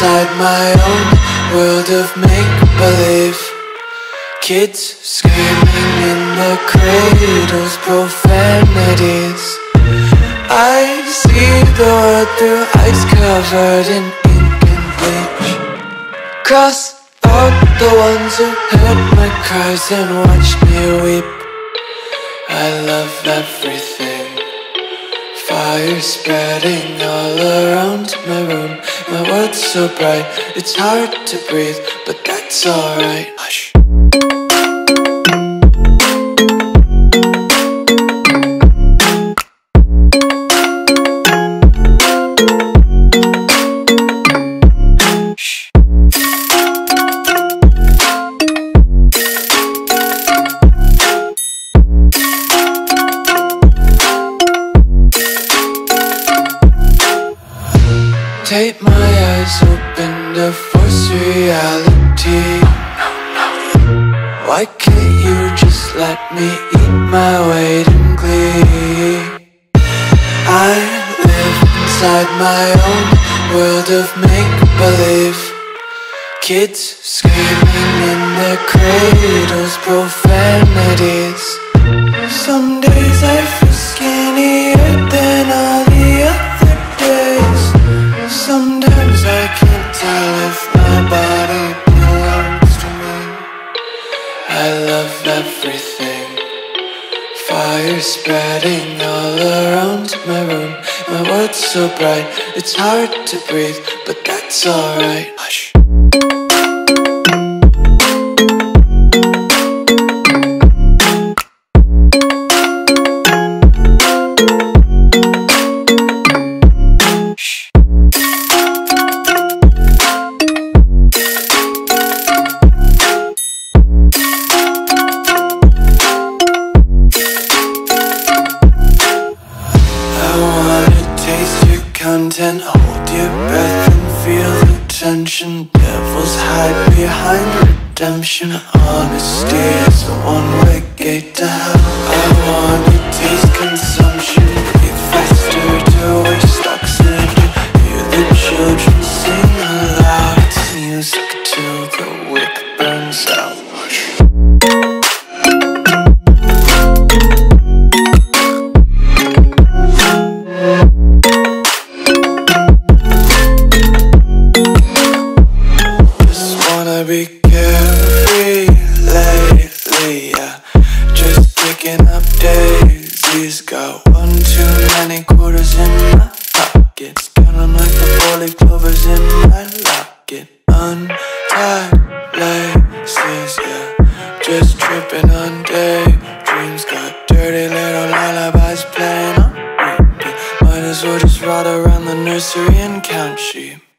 inside my own world of make-believe. Kids screaming in the cradles, profanities. I see the world through ice covered in ink and bleach. Cross out the ones who heard my cries and watched me weep. I love everything. Fire spreading all around my room. My world's so bright, it's hard to breathe, but that's alright. Hush. Tape my eyes open to force reality. Why can't you just let me eat my weight in glee? I live inside my own world of make-believe. Kids screaming in their cradles, profanities. Some days I feel skinnier than all the other days. Sometimes I can't tell if my body belongs to me. I love everything. Fire spreading all around my room. My world's so bright, it's hard to breathe, but that's alright. Hush. Content, hold your breath and feel the tension. Devils hide behind redemption. Honesty is a one-way gate to hell. I wanna taste consumption. Breathe faster to waste oxygen. Hear the children sing aloud. It's music till the wick burns out. Be carefree lately, yeah. Just picking up daisies. Got one too many quarters in my pockets. Counting like the 4-leaf clovers in my locket. Untied laces, yeah. Just tripping on daydreams. Got dirty little lullabies playing on repeat. Might as well just ride around the nursery and count sheep.